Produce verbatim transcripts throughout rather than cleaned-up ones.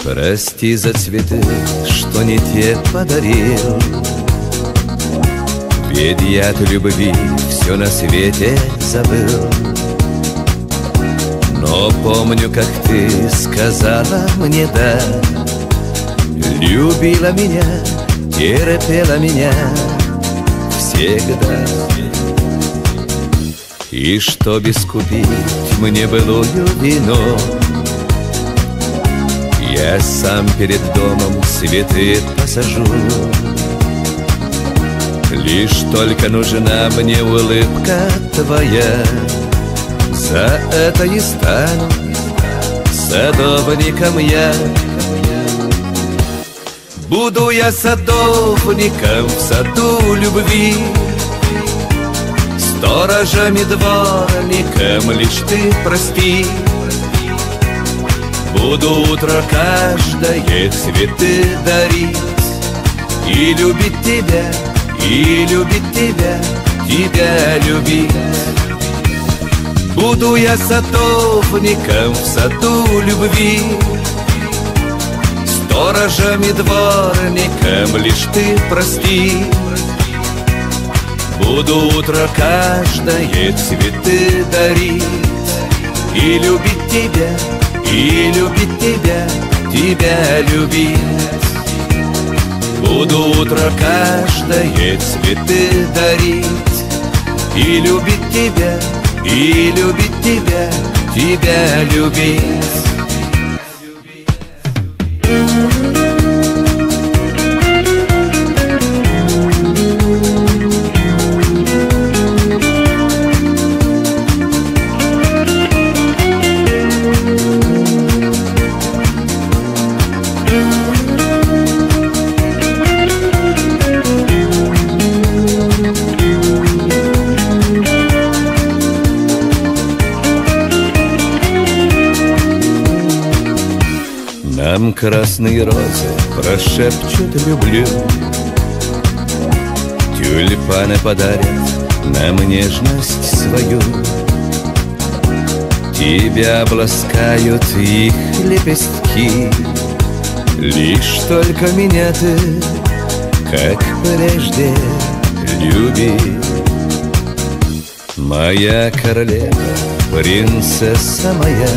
Прости за цветы, что не те подарил, ведь я от любви все на свете забыл. Но помню, как ты сказала мне «да», любила меня, терпела меня всегда. И чтоб искупить мне былую вину, я сам перед домом цветы посажу. Лишь только нужна мне улыбка твоя, за это и стану садовником я. Буду я садовником в саду любви, сторожем и дворником, лишь ты прости. Буду утро каждое цветы дарить, и любить тебя, и любить тебя, тебя любить. Буду я садовником в саду любви, сторожем и дворником, лишь ты прости. Буду утро каждое цветы дарить, и любить тебя, и любить тебя, тебя любить. Буду утро каждое цветы дарить, и любить тебя, и любить тебя, тебя любить. Нам красные розы прошепчут «люблю», тюльпаны подарят нам нежность свою. Тебя обласкают их лепестки, лишь только меня ты, как прежде, люби. Моя королева, принцесса моя,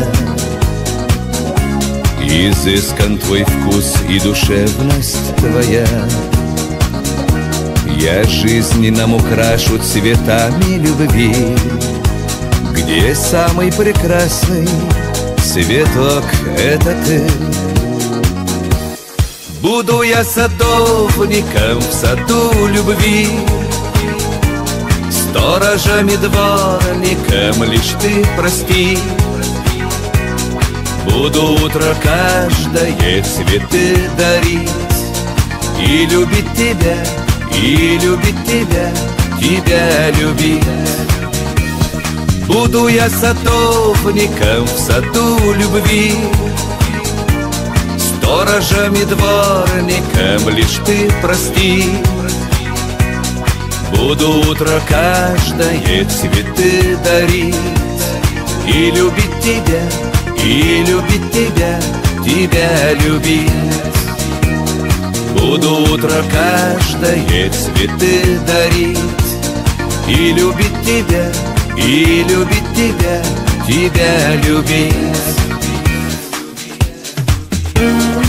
изыскан твой вкус и душевность твоя. Я жизнь нам украшу цветами любви, где самый прекрасный цветок — это ты. Буду я садовником в саду любви, сторожем и дворником, лишь ты прости. Буду утро каждое цветы дарить, и любить тебя, и любить тебя, тебя любить. Буду я садовником в саду любви, сторожем и дворником, лишь ты прости. Буду утро каждое цветы дарить, и любить тебя, и любить тебя, тебя любить. Буду утро каждое цветы дарить, и любить тебя, и любить тебя, тебя любить.